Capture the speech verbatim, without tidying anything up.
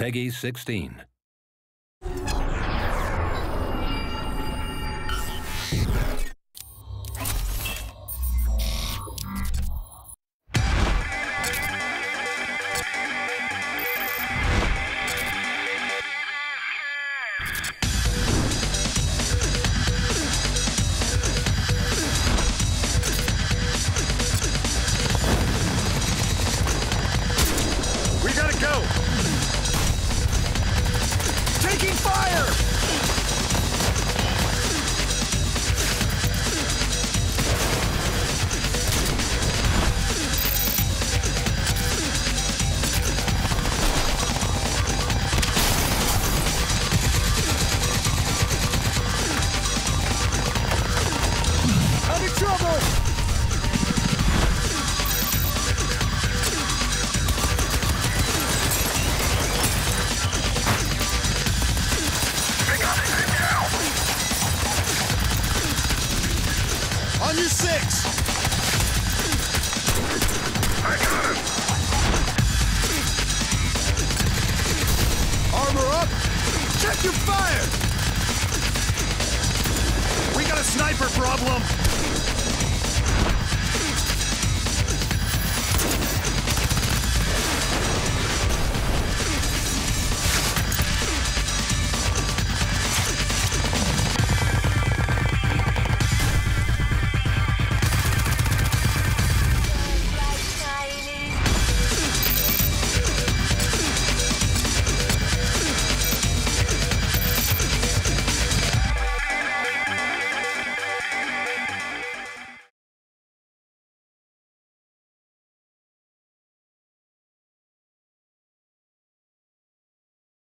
Peggy sixteen. We gotta go! Taking fire! I'm in trouble! On your six! I got him! Armor up! Check your fire! We got a sniper problem!